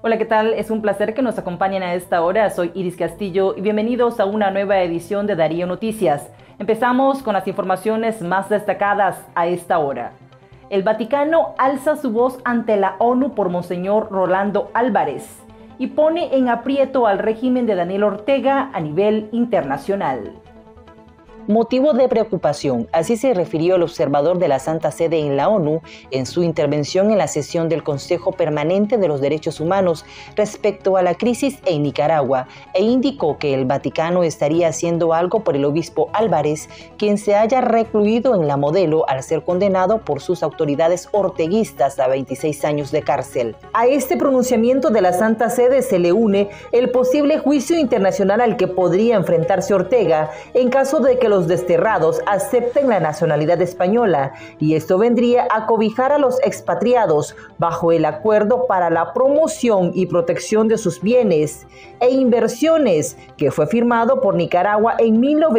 Hola, ¿qué tal? Es un placer que nos acompañen a esta hora. Soy Iris Castillo y bienvenidos a una nueva edición de Darío Noticias. Empezamos con las informaciones más destacadas a esta hora. El Vaticano alza su voz ante la ONU por Monseñor Rolando Álvarez y pone en aprieto al régimen de Daniel Ortega a nivel internacional. Motivo de preocupación, así se refirió el observador de la Santa Sede en la ONU en su intervención en la sesión del Consejo Permanente de los Derechos Humanos respecto a la crisis en Nicaragua, e indicó que el Vaticano estaría haciendo algo por el obispo Álvarez, quien se haya recluido en la Modelo al ser condenado por sus autoridades orteguistas a 26 años de cárcel. A este pronunciamiento de la Santa Sede se le une el posible juicio internacional al que podría enfrentarse Ortega en caso de que los desterrados acepten la nacionalidad española, y esto vendría a cobijar a los expatriados bajo el acuerdo para la promoción y protección de sus bienes e inversiones que fue firmado por Nicaragua en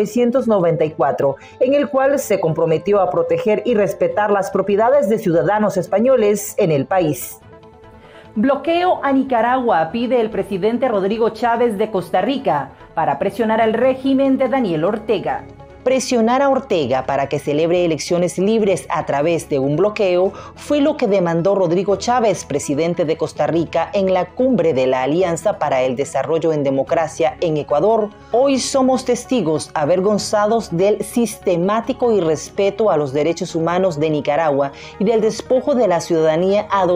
1994, en el cual se comprometió a proteger y respetar las propiedades de ciudadanos españoles en el país. Bloqueo a Nicaragua, pide el presidente Rodrigo Chávez de Costa Rica para presionar al régimen de Daniel Ortega. Presionar a Ortega para que celebre elecciones libres a través de un bloqueo fue lo que demandó Rodrigo Chávez, presidente de Costa Rica, en la cumbre de la Alianza para el Desarrollo en Democracia en Ecuador. Hoy somos testigos avergonzados del sistemático irrespeto a los derechos humanos de Nicaragua y del despojo de la ciudadanía a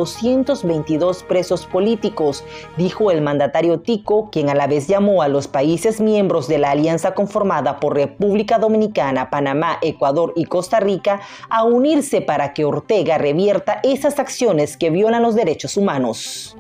222 presos políticos, dijo el mandatario tico, quien a la vez llamó a los países miembros de la alianza conformada por República Dominicana, Panamá, Ecuador y Costa Rica a unirse para que Ortega revierta esas acciones que violan los derechos humanos.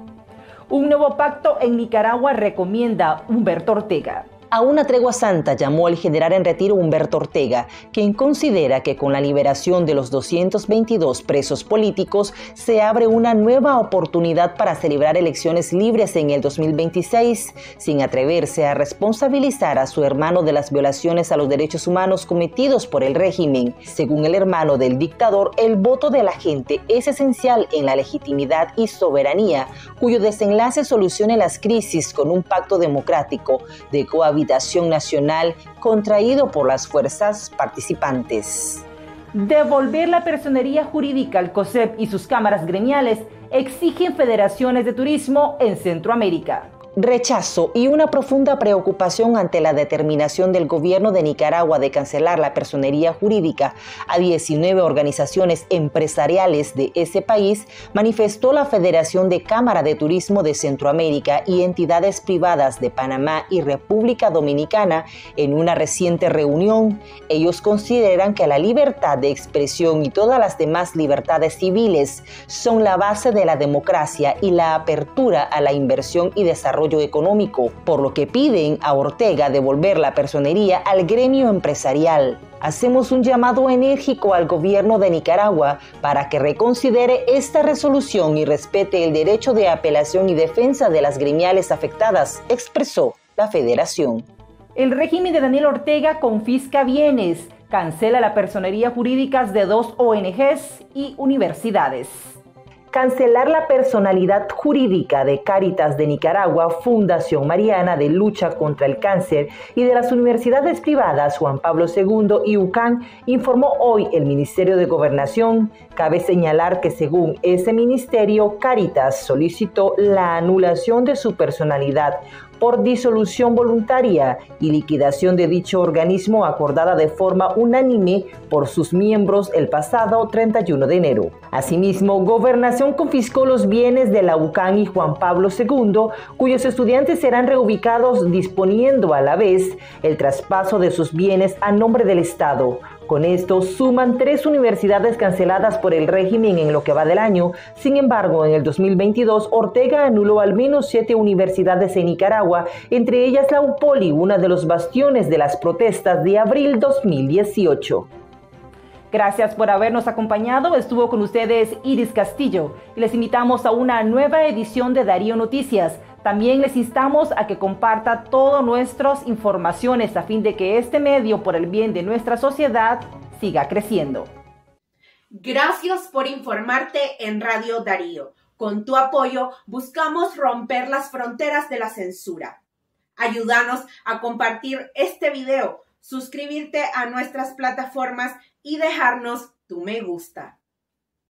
Un nuevo pacto en Nicaragua recomienda Humberto Ortega. A una tregua santa llamó el general en retiro Humberto Ortega, quien considera que con la liberación de los 222 presos políticos se abre una nueva oportunidad para celebrar elecciones libres en el 2026, sin atreverse a responsabilizar a su hermano de las violaciones a los derechos humanos cometidos por el régimen. Según el hermano del dictador, el voto de la gente es esencial en la legitimidad y soberanía, cuyo desenlace solucione las crisis con un pacto democrático de cohabitación nacional contraído por las fuerzas participantes. Devolver la personería jurídica al COSEP y sus cámaras gremiales exigen federaciones de turismo en Centroamérica. Rechazo y una profunda preocupación ante la determinación del gobierno de Nicaragua de cancelar la personería jurídica a 19 organizaciones empresariales de ese país, manifestó la Federación de Cámara de Turismo de Centroamérica y entidades privadas de Panamá y República Dominicana en una reciente reunión. Ellos consideran que la libertad de expresión y todas las demás libertades civiles son la base de la democracia y la apertura a la inversión y desarrollo económico, por lo que piden a Ortega devolver la personería al gremio empresarial. Hacemos un llamado enérgico al gobierno de Nicaragua para que reconsidere esta resolución y respete el derecho de apelación y defensa de las gremiales afectadas, expresó la federación. El régimen de Daniel Ortega confisca bienes, cancela la personería jurídica de 2 ONGs y universidades. Cancelar la personalidad jurídica de Cáritas de Nicaragua, Fundación Mariana de Lucha contra el Cáncer y de las universidades privadas Juan Pablo II y UCAN, informó hoy el Ministerio de Gobernación. Cabe señalar que según ese ministerio, Cáritas solicitó la anulación de su personalidad por disolución voluntaria y liquidación de dicho organismo acordada de forma unánime por sus miembros el pasado 31 de enero. Asimismo, Gobernación confiscó los bienes de la UCAN y Juan Pablo II, cuyos estudiantes serán reubicados, disponiendo a la vez el traspaso de sus bienes a nombre del Estado. Con esto suman 3 universidades canceladas por el régimen en lo que va del año. Sin embargo, en el 2022, Ortega anuló al menos 7 universidades en Nicaragua, entre ellas la UPOLI, una de los bastiones de las protestas de abril 2018. Gracias por habernos acompañado. Estuvo con ustedes Iris Castillo y les invitamos a una nueva edición de Darío Noticias. También les instamos a que comparta todas nuestras informaciones a fin de que este medio, por el bien de nuestra sociedad, siga creciendo. Gracias por informarte en Radio Darío. Con tu apoyo buscamos romper las fronteras de la censura. Ayúdanos a compartir este video, suscribirte a nuestras plataformas y dejarnos tu me gusta.